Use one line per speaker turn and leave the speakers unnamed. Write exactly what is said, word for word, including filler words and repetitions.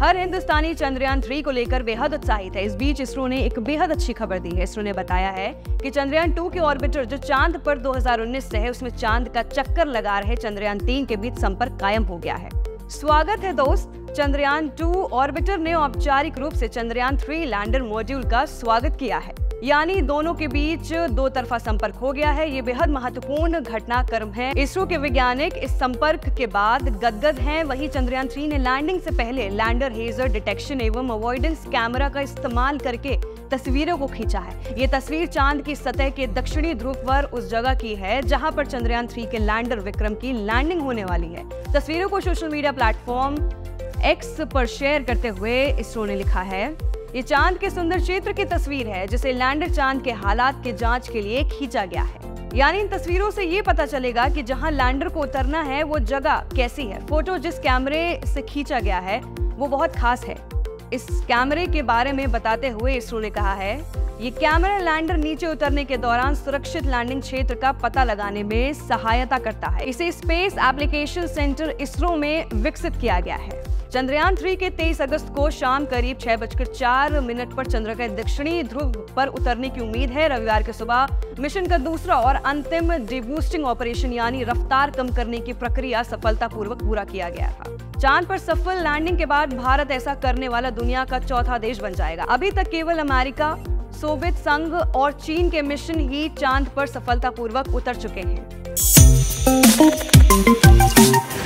हर हिंदुस्तानी Chandrayaan three को लेकर बेहद उत्साहित है। इस बीच इसरो ने एक बेहद अच्छी खबर दी है। इसरो ने बताया है कि चंद्रयान टू के ऑर्बिटर जो चांद पर दो हज़ार उन्नीस से है, उसमें चांद का चक्कर लगा रहे चंद्रयान तीन के बीच संपर्क कायम हो गया है। स्वागत है दोस्त, चंद्रयान टू ऑर्बिटर ने औपचारिक रूप से चंद्रयान थ्री लैंडर मॉड्यूल का स्वागत किया है, यानी दोनों के बीच दो तरफा संपर्क हो गया है। ये बेहद महत्वपूर्ण घटनाक्रम है। इसरो के वैज्ञानिक इस संपर्क के बाद गदगद हैं। वहीं चंद्रयान थ्री ने लैंडिंग से पहले लैंडर हेजर डिटेक्शन एवं अवॉइडेंस कैमरा का इस्तेमाल करके तस्वीरों को खींचा है। ये तस्वीर चांद की सतह के दक्षिणी ध्रुव पर उस जगह की है जहां पर चंद्रयान थ्री के लैंडर विक्रम की लैंडिंग होने वाली है। तस्वीरों को सोशल मीडिया प्लेटफॉर्म एक्स पर शेयर करते हुए इसरो ने लिखा है, ये चांद के सुंदर क्षेत्र की तस्वीर है जिसे लैंडर चांद के हालात के जांच के लिए खींचा गया है। यानी इन तस्वीरों से ये पता चलेगा कि जहां लैंडर को उतरना है वो जगह कैसी है। फोटो जिस कैमरे से खींचा गया है वो बहुत खास है। इस कैमरे के बारे में बताते हुए इसरो ने कहा है, ये कैमरा लैंडर नीचे उतरने के दौरान सुरक्षित लैंडिंग क्षेत्र का पता लगाने में सहायता करता है। इसे स्पेस एप्लीकेशन सेंटर इसरो में विकसित किया गया है। चंद्रयान थ्री के तेईस अगस्त को शाम करीब छह बजकर चार मिनट पर चंद्र के दक्षिणी ध्रुव पर उतरने की उम्मीद है। रविवार की सुबह मिशन का दूसरा और अंतिम डीबूस्टिंग ऑपरेशन यानी रफ्तार कम करने की प्रक्रिया सफलतापूर्वक पूरा किया गया था। चांद पर सफल लैंडिंग के बाद भारत ऐसा करने वाला दुनिया का चौथा देश बन जाएगा। अभी तक केवल अमेरिका, सोवियत संघ और चीन के मिशन ही चांद पर सफलतापूर्वक उतर चुके हैं।